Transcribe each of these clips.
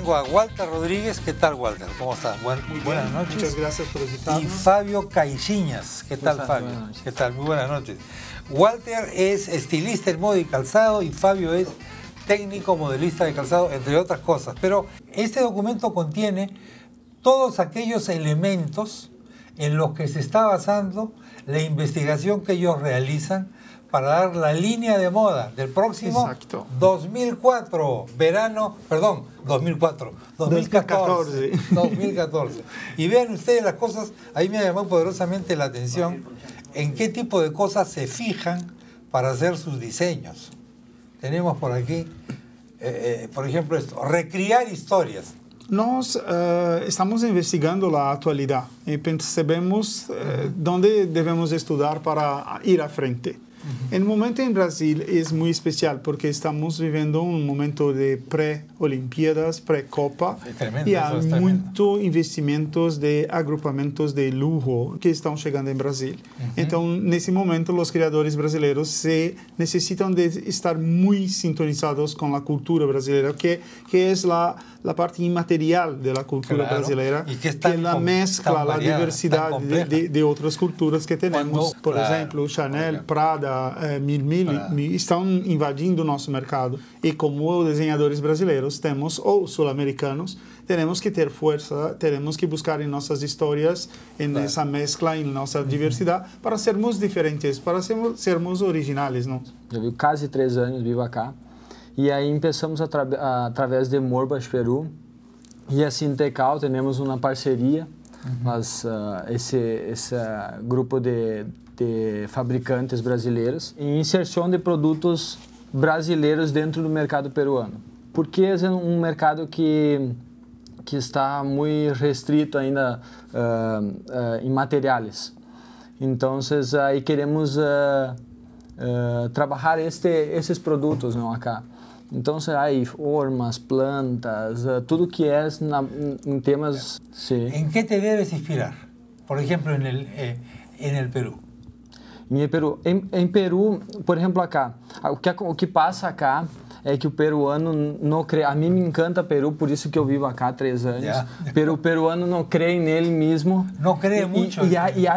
tengo a Walter Rodríguez. ¿Qué tal, Walter? ¿Cómo estás? Buenas noches. Muchas gracias por visitarnos. Y Fabio Caixinhas. ¿Qué tal, Fabio? ¿Qué tal? Muy buenas noches. Walter es estilista en moda y calzado y Fabio es técnico modelista de calzado, entre otras cosas. Pero este documento contiene todos aquellos elementos en los que se está basando la investigación que ellos realizan para dar la línea de moda del próximo 2014. Y vean ustedes las cosas, ahí me llamó poderosamente la atención en qué tipo de cosas se fijan para hacer sus diseños. Tenemos por aquí, por ejemplo, esto, recriar historias. Nós estamos investigando a atualidade e percebemos onde devemos estudar para ir à frente. O momento em Brasil é muito especial porque estamos vivendo um momento de pré-Olimpíadas, pré-Copa e há muito investimentos de agrupamentos de luxo que estão chegando em Brasil. Então, nesse momento, os criadores brasileiros necessitam de estar muito sintonizados com a cultura brasileira, que é a parte imaterial da cultura brasileira, que é a mescla, a diversidade de outras culturas que temos. Por exemplo, Chanel, Prada, Mil estão invadindo o nosso mercado e como desenhadores brasileiros temos, ou sul-americanos, temos que ter força, temos que buscar em nossas histórias, nessa mescla, em nossa diversidade, para sermos diferentes, para sermos originais. Não? Eu vivo quase 3 anos, vivo cá, e aí começamos através de Morbas, Peru, e a Sintecal, temos uma parceria, mas esse grupo de fabricantes brasileiros em inserção de produtos brasileiros dentro do mercado peruano. Porque é um mercado que está muito restrito ainda em materiais. Então, aí queremos trabalhar esses produtos não acá. Então, aí formas, plantas, tudo que é em temas... Sí. ¿En qué te debes inspirar? Por ejemplo, en el Perú. Em Peru, por exemplo, acá, o que passa acá é que o peruano não crê. A mim me encanta Peru, por isso que eu vivo acá há 3 anos. Pero o peruano não crê nele mesmo. Não crê muito. E há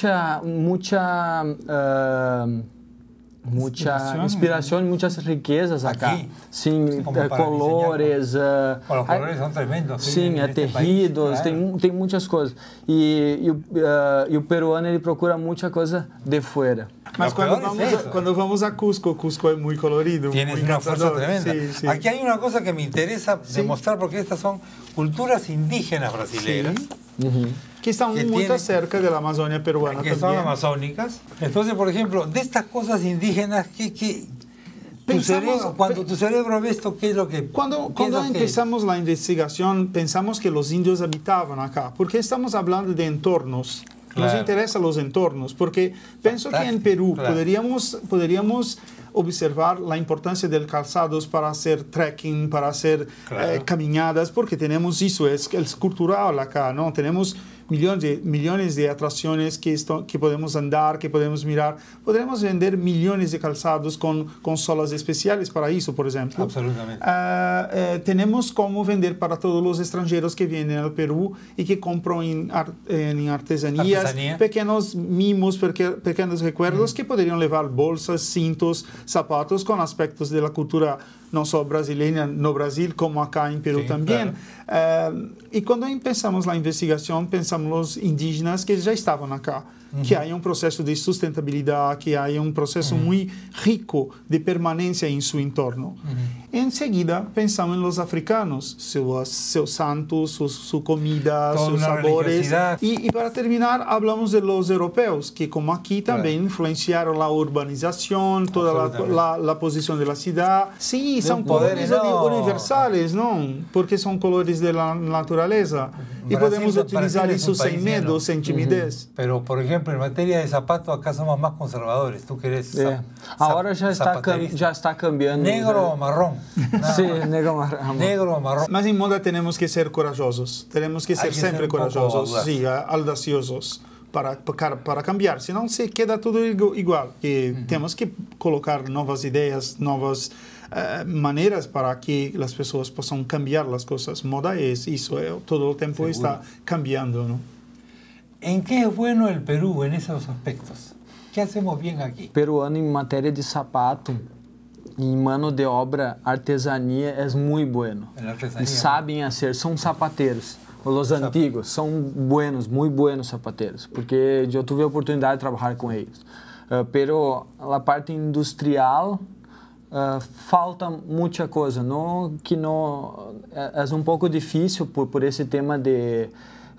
muita inspiração, muitas riquezas acá. Aqui? Sim, colores. Os colores são tremendos. Sim, tecidos, tem muitas coisas. E o peruano ele procura muita coisa de fora. Mas quando vamos a Cusco, Cusco é muito colorido. Tienes una fuerza tremenda. Sí. Aquí hay una cosa que me interesa demostrar porque estas son culturas indígenas brasileñas. Que están muy cerca de la Amazonia peruana que son amazónicas. Entonces, por ejemplo, de estas cosas indígenas, cuando tu cerebro ve esto, ¿qué es lo que... Cuando empezamos la investigación, pensamos que los indios habitaban acá, porque estamos hablando de entornos. Nos interesan los entornos, porque pienso que en Perú podríamos observar la importancia del calzado para hacer trekking, para hacer caminadas, porque tenemos eso, es cultural acá, ¿no? Tenemos millones de atracciones que podemos andar, que podemos mirar. Podemos vender millones de calzados con solas especiales para eso, por ejemplo. Absolutamente. Tenemos como vender para todos los extranjeros que vienen al Perú y que compran en artesanías, pequeños mimos, pequeños recuerdos que podrían llevar bolsas, cintos, zapatos con aspectos de la cultura no solo brasileña no Brasil, como acá en Perú también. Claro. Y cuando empezamos la investigación, pensamos los indígenas que ya estaban acá, que hay un proceso de sustentabilidad, que hay un proceso muy rico de permanencia en su entorno. Enseguida pensamos en los africanos, sus santos, su comida, sus sabores. Y para terminar, hablamos de los europeos, que como aquí también influenciaron la urbanización, toda la posición de la ciudad. Sí, son colores universales, ¿no? Porque son colores de la naturaleza. Y podemos utilizar eso sin miedo, sin timidez. Pero, por ejemplo, en materia de zapatos, acá somos más conservadores. ¿Tú querés? Ahora ya está cambiando. ¿Negro o marrón? Sí, negro o marrón. Mas en moda tenemos que ser corajosos. Tenemos que ser siempre corajosos, sí, audaciosos, para cambiar, senão se queda tudo igual. E temos que colocar novas ideias, novas maneiras para que as pessoas possam cambiar as coisas. Moda é isso, todo o tempo Seguro. está cambiando, ¿no? ¿En qué es bueno el Perú en esos aspectos? ¿Qué hacemos bien aquí? Peruano em matéria de sapato, em mano de obra, artesania é muito bueno. En la artesanía. Eles sabem hacer, são sapateiros. Os antigos são buenos, muito buenos sapateiros, porque eu tive a oportunidade de trabalhar com eles. Pero a parte industrial falta muita coisa, é um pouco difícil por esse tema de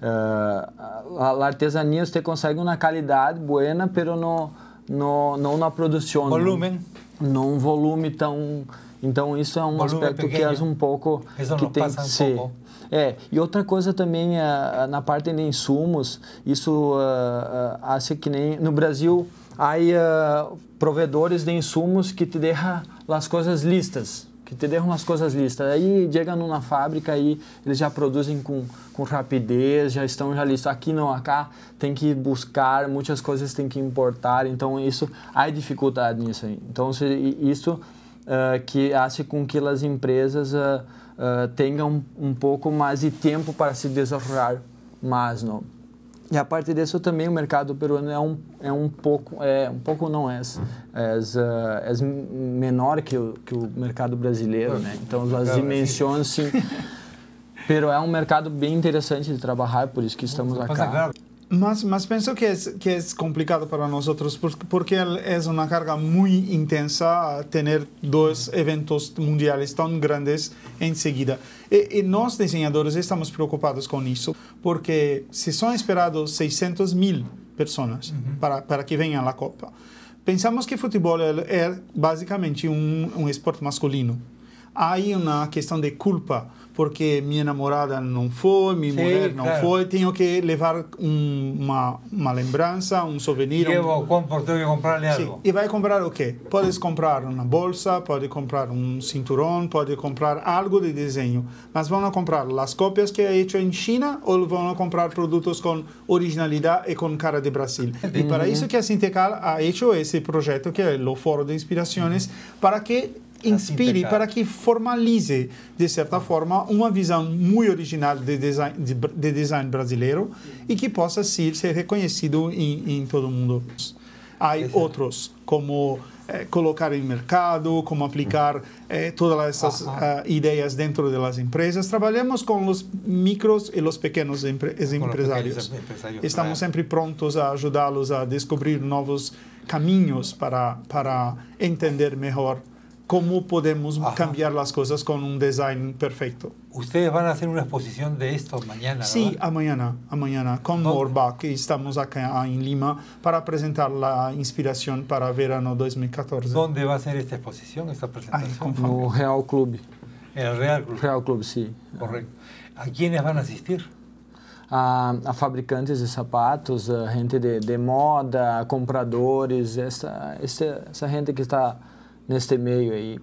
a artesania você consegue uma qualidade boa, pero não na produção. Volumen. Não volume tão. Então isso é um aspecto pequeno. que é um pouco Isso que nos tem passa que ser. pouco. E outra coisa também, na parte de insumos, isso acho que nem no Brasil há provedores de insumos que te deixam as coisas listas, aí chegam numa fábrica e eles já produzem com rapidez, já estão listos. Aqui não, acá tem que buscar, muitas coisas tem que importar, então isso, há dificuldade nisso aí. Então isso que hace com que as empresas tenham um pouco mais de tempo para se desenvolver mais, não? E a parte disso também o mercado peruano é um pouco menor que o mercado brasileiro, né? Então as dimensões sim, pero é um mercado bem interessante de trabalhar, por isso que estamos aqui. Mas penso que é complicado para nós porque é uma carga muito intensa ter dois eventos mundiais tão grandes em seguida. E nós, desenhadores, estamos preocupados com isso, porque se são esperados 600.000 pessoas para que venham à Copa, pensamos que futebol é basicamente um esporte masculino. Há aí uma questão de culpa, porque minha namorada não foi, minha mulher não foi, tenho que levar uma lembrança, um souvenir. Tenho que comprarle algo. E vai comprar o quê? Podes comprar uma bolsa, pode comprar um cinturão, pode comprar algo de desenho, mas vão comprar as cópias que é feito em China ou vão comprar produtos com originalidade e com cara de Brasil. E para isso que a Sintecal ha feito esse projeto, que é o Foro de Inspirações, para que inspire, para que formalize, de certa forma, uma visão muito original de design brasileiro e que possa ser reconhecido em todo o mundo. Há outros, como colocar em mercado, como aplicar todas essas ideias dentro das empresas. Trabalhamos com os micros e os pequenos empresários. Estamos sempre prontos a ajudá-los a descobrir novos caminhos para entender melhor cómo podemos cambiar las cosas con un design perfecto. Ustedes van a hacer una exposición de esto mañana, Sí, ¿verdad? mañana con Morbach, que estamos acá en Lima para presentar la inspiración para verano 2014. ¿Dónde va a ser esta exposición, esta presentación? No Real Club. En el Real Club. Real Club, sí. Correcto. ¿A quiénes van a asistir? A fabricantes de sapatos, a gente de moda, compradores, essa gente que está neste meio aí,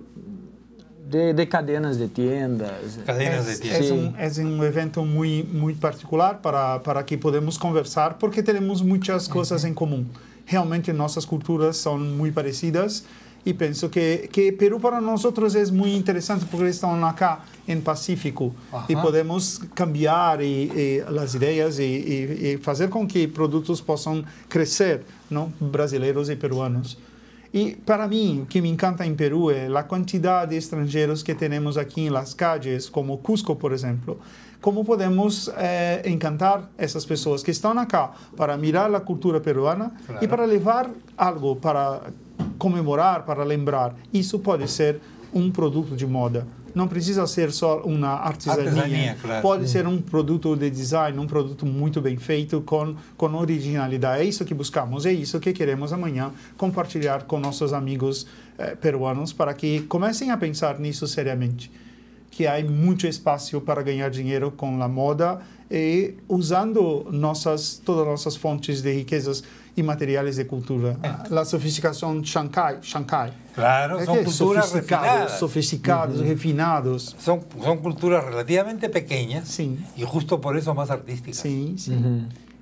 de cadenas de tiendas. Cadenas de tiendas. É um evento muito particular para que podemos conversar, porque temos muitas coisas em comum. Realmente nossas culturas são muito parecidas e penso que Peru para nós é muito interessante porque estão acá em Pacífico e podemos cambiar as ideias e fazer com que produtos possam crescer, não? Brasileiros e peruanos. E, para mim, o que me encanta em Peru é a quantidade de estrangeiros que temos aqui nas calles, como Cusco, por exemplo. Como podemos encantar essas pessoas que estão acá para mirar a cultura peruana e para levar algo para comemorar, para lembrar. Isso pode ser um produto de moda. Não precisa ser só uma artesania. Claro. Pode ser um produto de design, um produto muito bem feito, com originalidade. É isso que buscamos, é isso que queremos amanhã compartilhar com nossos amigos peruanos para que comecem a pensar nisso seriamente. Que há muito espaço para ganhar dinheiro com a moda e usando todas as nossas fontes de riquezas e materiais de cultura. A sofisticação Shanghai. Claro, son culturas sofisticados, refinados. Son culturas relativamente pequeñas sí. Y justo por eso más artísticas. Sí.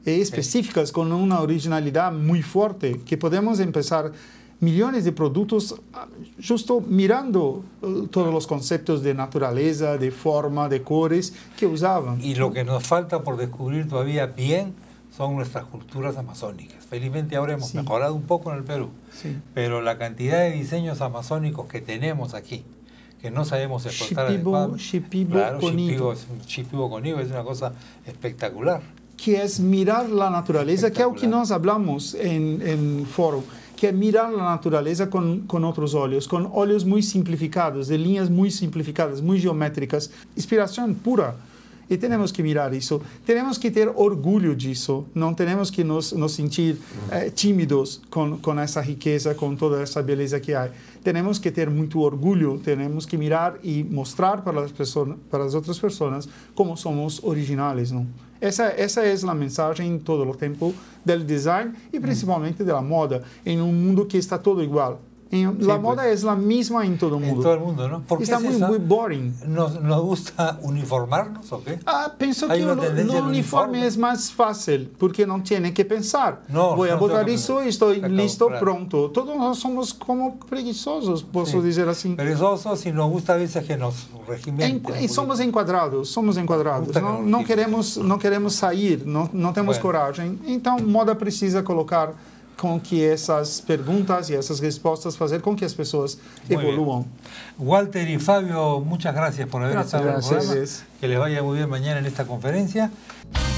específicas, con una originalidad muy fuerte, que podemos empezar millones de productos justo mirando todos los conceptos de naturaleza, de forma, de colores que usaban. Y lo que nos falta por descubrir todavía bien son nuestras culturas amazónicas. Felizmente ahora hemos mejorado un poco en el Perú, pero la cantidad de diseños amazónicos que tenemos aquí, que no sabemos explotar adecuadamente. Shipibo Conibo es una cosa espectacular. Que es mirar la naturaleza, que es lo que nos hablamos en el foro, que es mirar la naturaleza con otros óleos, con óleos muy simplificados, de líneas muy simplificadas, muy geométricas, inspiración pura. E temos que mirar isso. Temos que ter orgulho disso. Não temos que nos sentir tímidos com essa riqueza, com toda essa beleza que há. Temos que ter muito orgulho. Temos que mirar e mostrar para as outras pessoas como somos originais, não? Essa é a mensagem todo o tempo do design e principalmente da moda, em mundo que está todo igual. La moda es la misma en todo el mundo. En todo el mundo, ¿no? ¿Por qué está muy boring. ¿Nos gusta uniformarnos o qué? Pienso que el uniforme es más fácil, porque no tiene que pensar. Voy a botar eso y estoy listo, pronto. Todos somos como preguiçosos, puedo decir así. Perezosos y nos gusta a veces que nos regimenten. Somos encuadrados. No queremos sair, no temos coragem. Então, moda precisa colocar com que essas perguntas y esas respuestas hacer con que las personas evoluan. Walter y Fabio, muchas gracias por haber estado en el programa. Que les vaya muy bien mañana en esta conferencia.